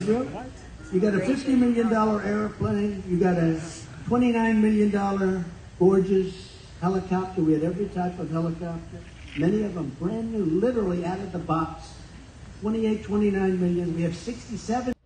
true? You got a $50 million airplane. You got a $29 million gorgeous helicopter. We had every type of helicopter. Many of them brand new, literally out of the box. 28, 29 million. We have 67